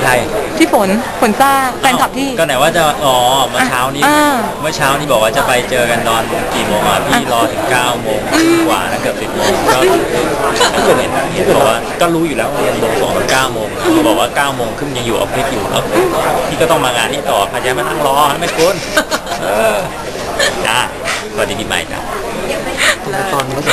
ใครพี่ฝนจ้าแฟนคลับที่ก็ไหนว่าจะเมื่อเช้านี้บอกว่าจะไปเจอกันตอนกี่โมงอ่ะพี่รอถึง9 โมงกว่านะเกือบ10 โมงก็เห็นบอกว่าก็รู้อยู่แล้วเรียนส่งตอน9 โมงเขาบอกว่า9 โมงครึ่งยังอยู่ออฟฟิศอยู่แล้วพี่ก็ต้องมางานนี้ต่อพยายามมานั่งรอไม่คุณจ้าสวัสดีปีใหม่จ้าตอน